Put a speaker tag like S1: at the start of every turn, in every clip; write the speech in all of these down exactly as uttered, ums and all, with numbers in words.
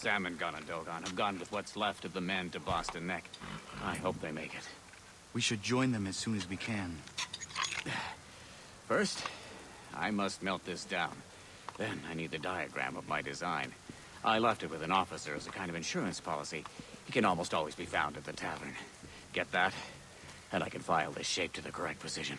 S1: salmon gun and Dogon have gone with what's left of the men to Boston Neck. I hope they make it.
S2: We should join them as soon as we can.
S1: First, I must melt this down. Then I need the diagram of my design. I left it with an officer as a kind of insurance policy. He can almost always be found at the tavern. Get that? And I can file this shape to the correct position.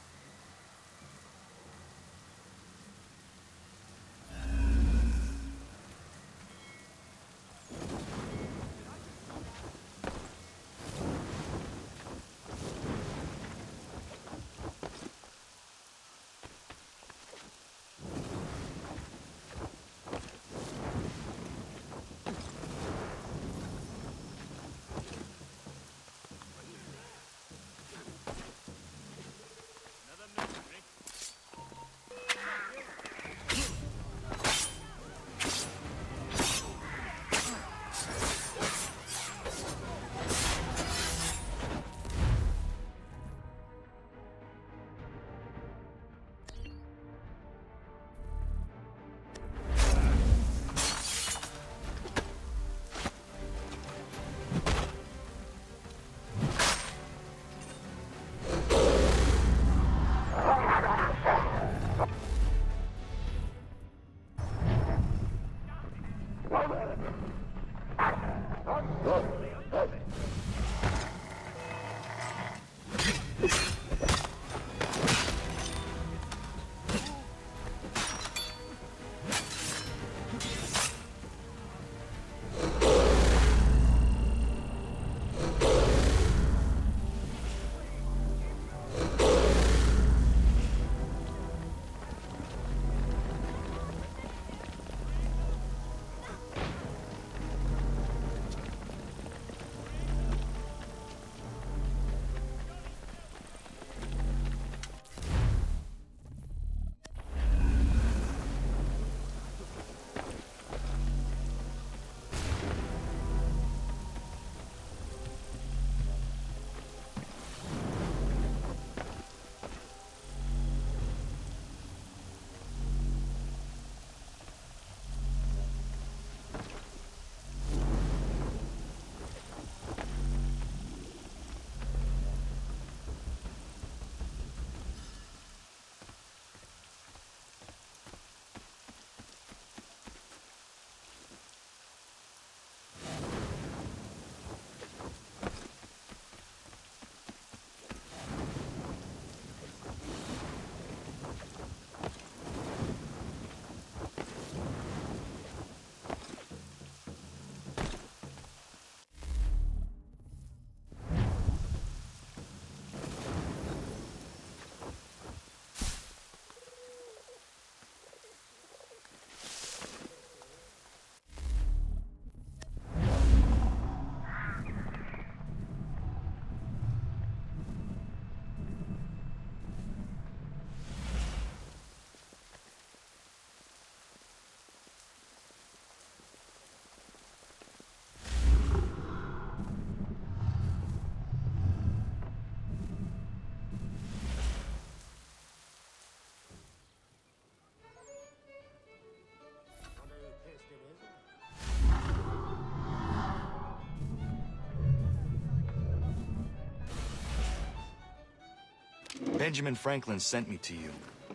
S2: Benjamin Franklin sent me to you.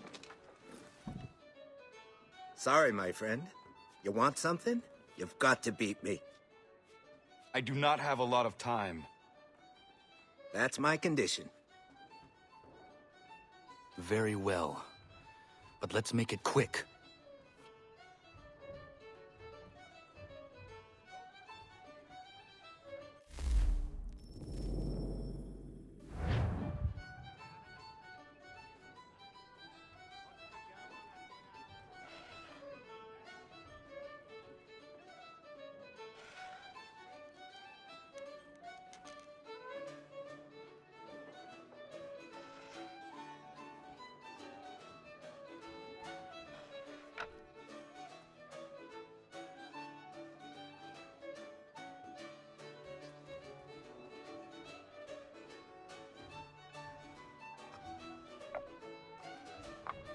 S3: Sorry, my friend. You want something? You've got to beat me.
S2: I do not have a lot of time.
S3: That's my condition.
S2: Very well. But let's make it quick.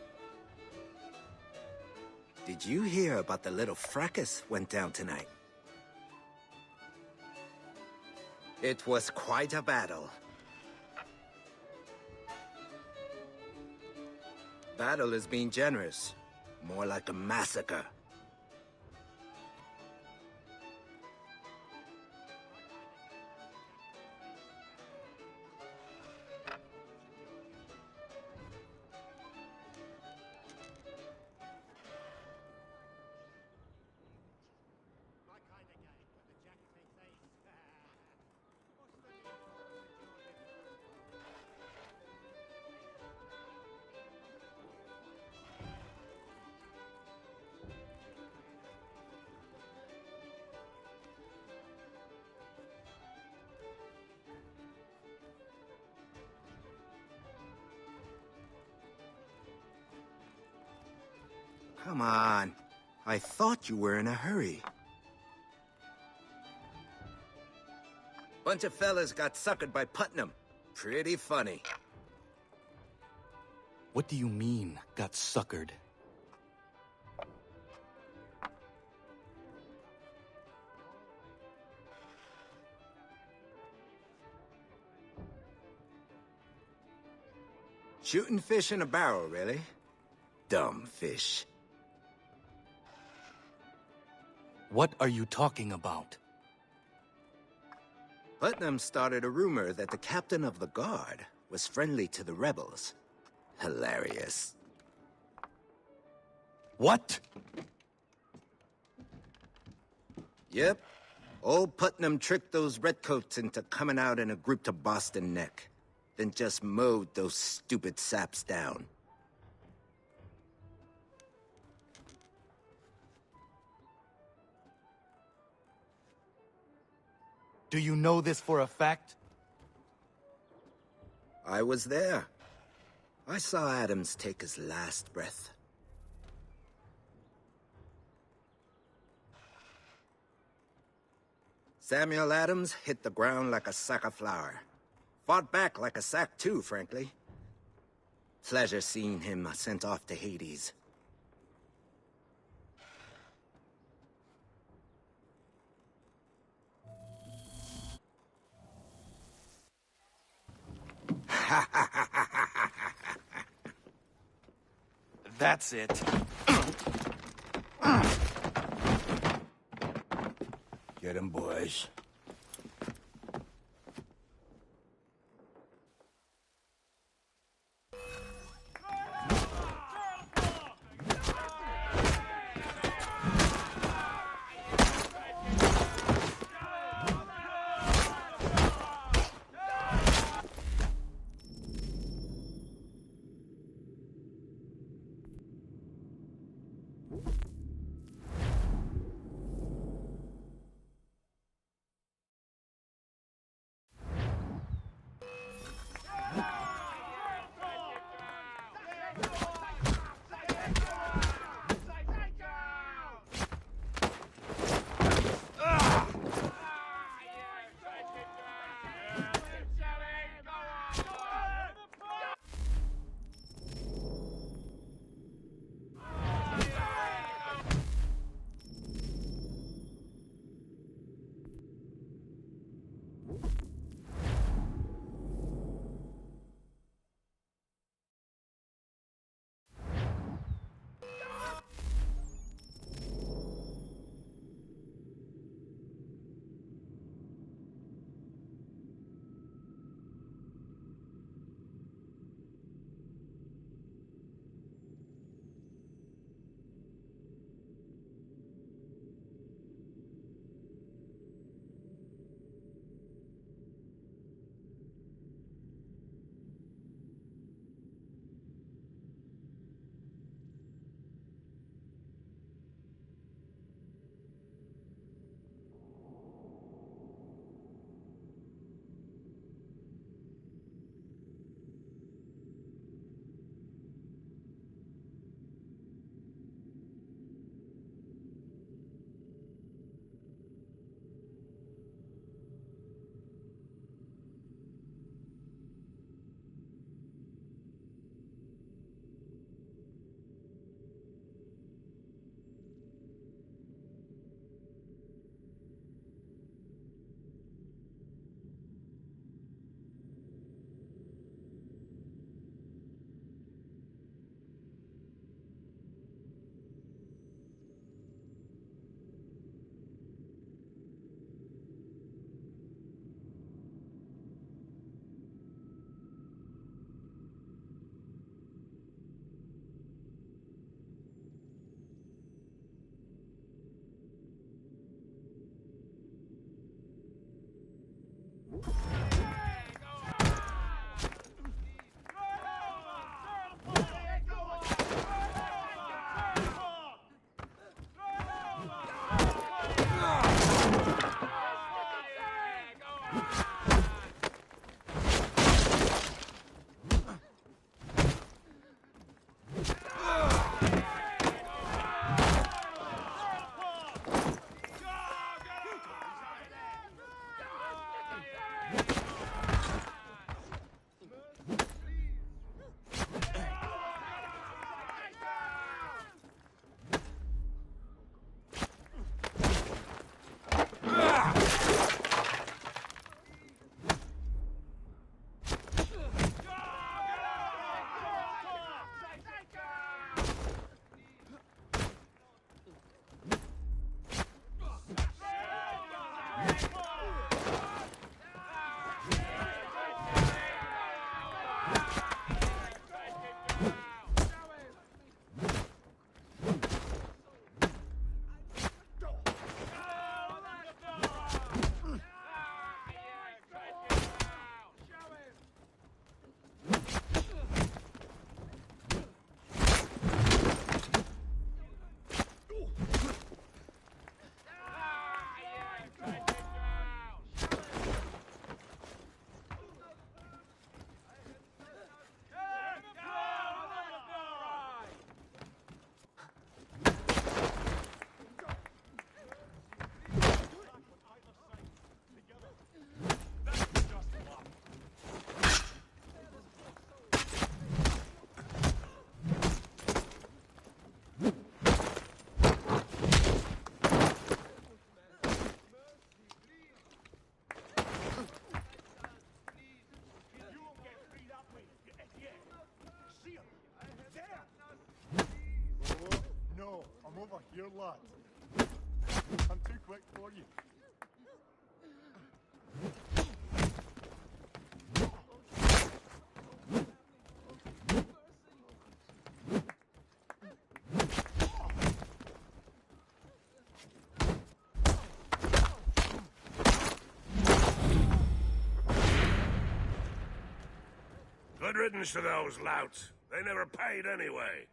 S3: Did you hear about the little fracas went down tonight? It was quite a battle. Battle is being generous. More like a massacre. Come on. I thought you were in a hurry. Bunch of fellas got suckered by Putnam. Pretty funny.
S2: What do you mean, got suckered?
S3: Shooting fish in a barrel, really? Dumb fish.
S2: What are you talking about?
S3: Putnam started a rumor that the captain of the guard was friendly to the rebels. Hilarious.
S2: What?
S3: Yep. Old Putnam tricked those redcoats into coming out in a group to Boston Neck. Then just mowed those stupid saps down.
S2: Do you know this for a fact?
S3: I was there. I saw Adams take his last breath. Samuel Adams hit the ground like a sack of flour. Fought back like a sack too, frankly. Pleasure seeing him sent off to Hades.
S2: That's it.
S3: Get him, boys.
S4: You're lot. I'm too quick for you.
S5: Good riddance to those louts. They never paid anyway.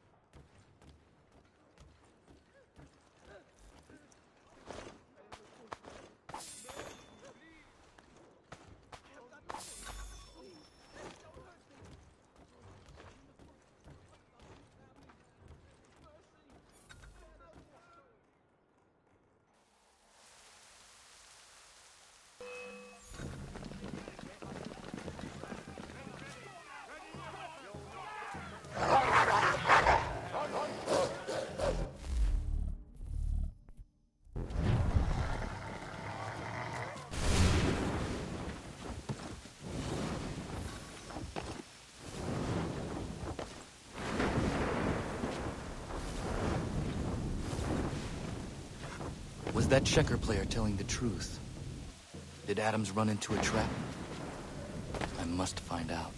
S2: Was that checker player telling the truth? Did Adams run into a trap? I must find out.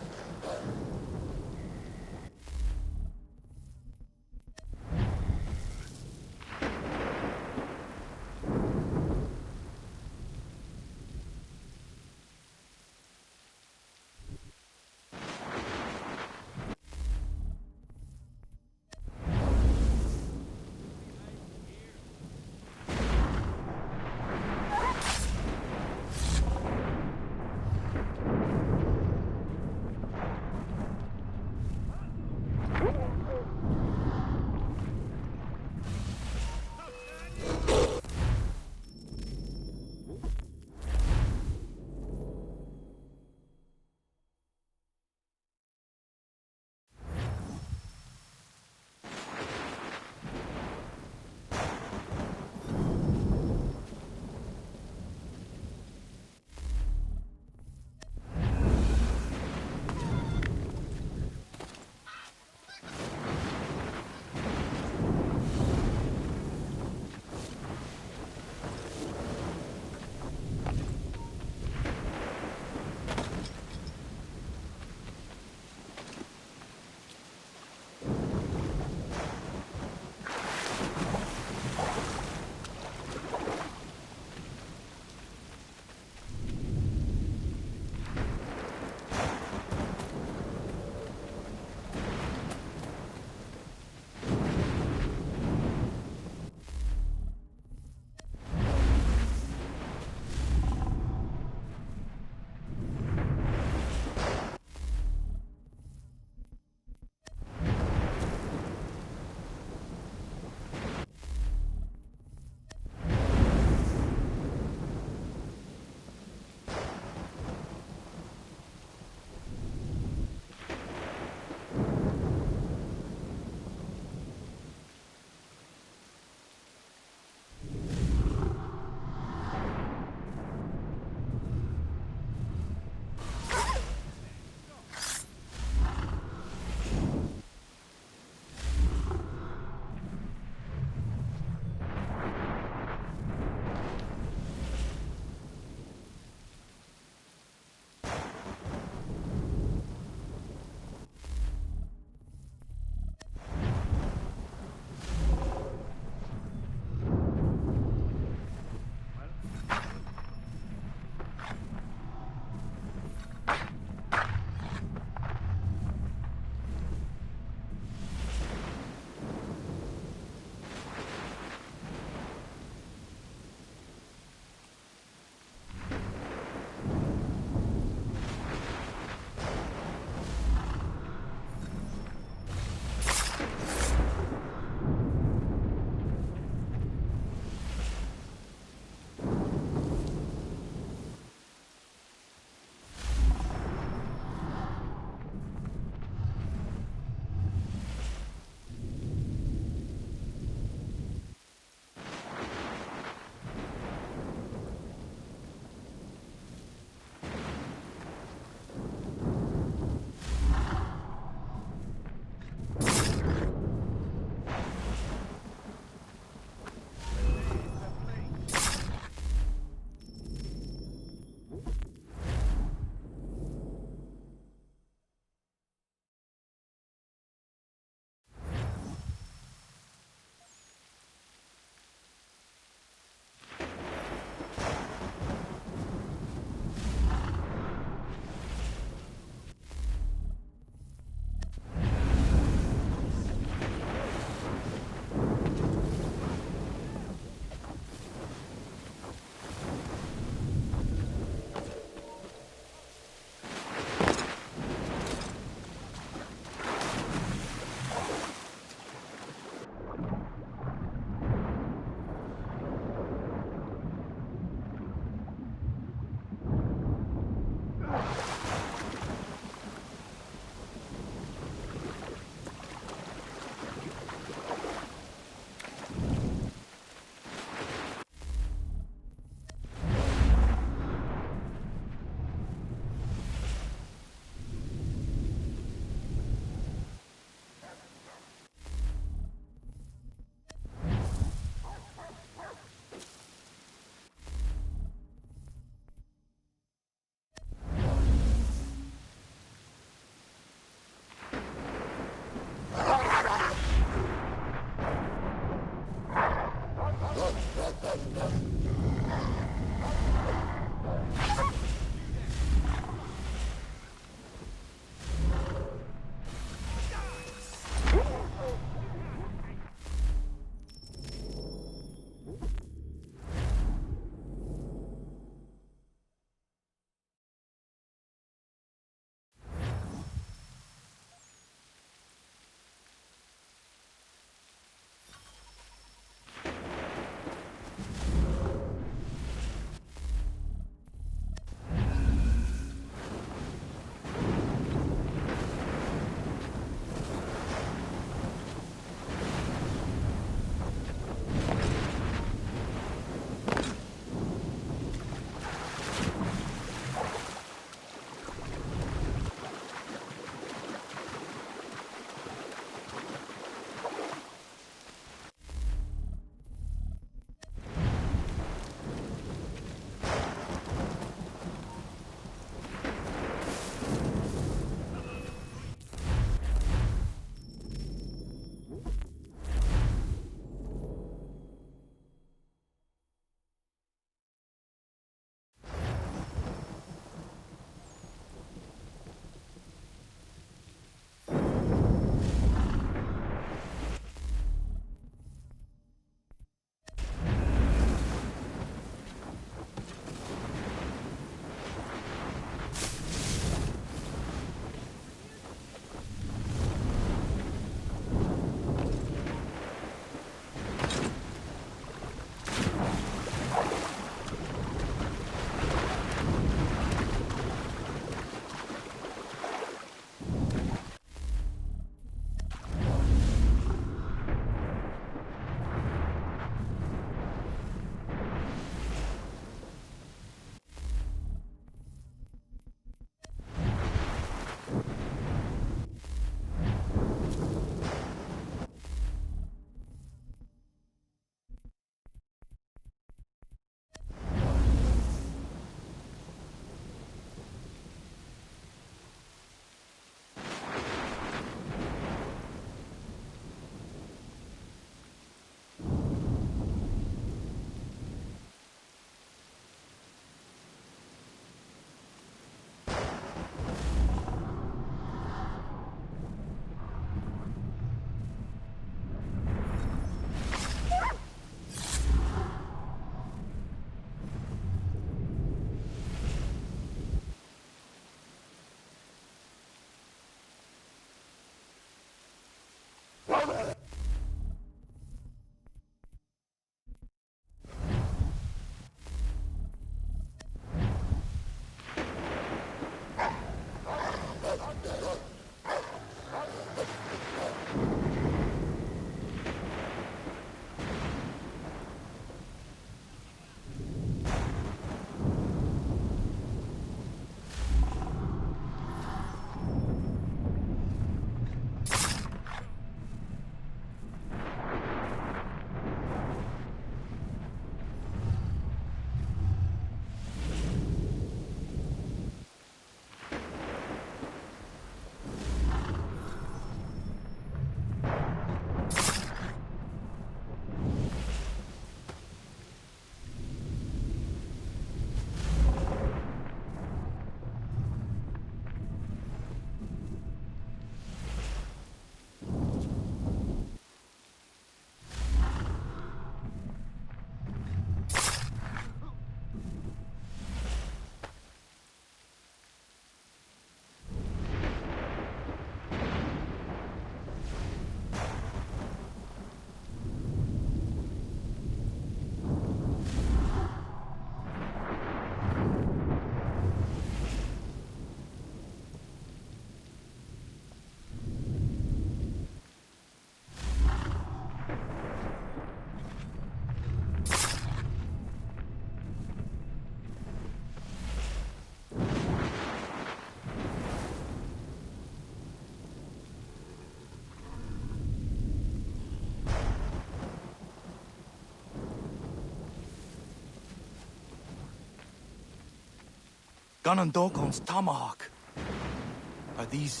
S2: Ganondokon's tomahawk. Are these...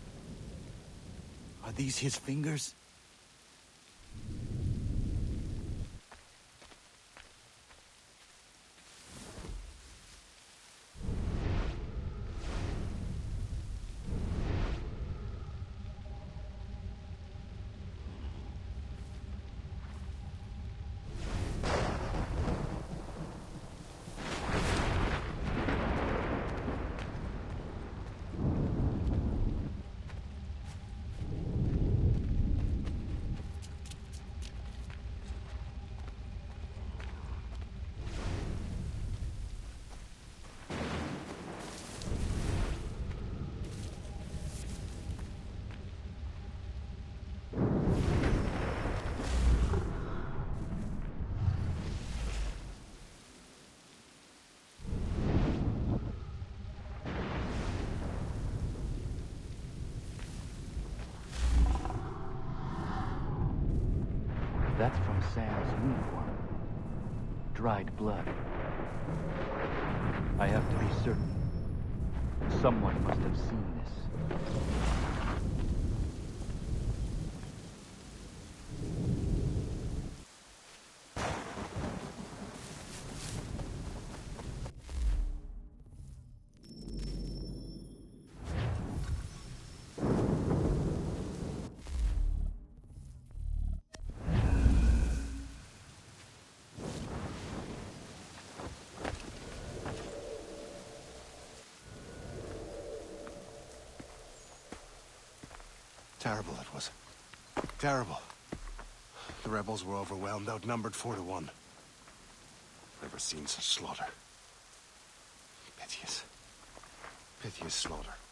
S2: Are these his fingers? That's from Sam's uniform. Dried blood. I have to be certain. Someone must have seen this.
S6: Terrible it was. Terrible. The rebels were overwhelmed, outnumbered four to one. Never seen such slaughter. Piteous. Piteous slaughter.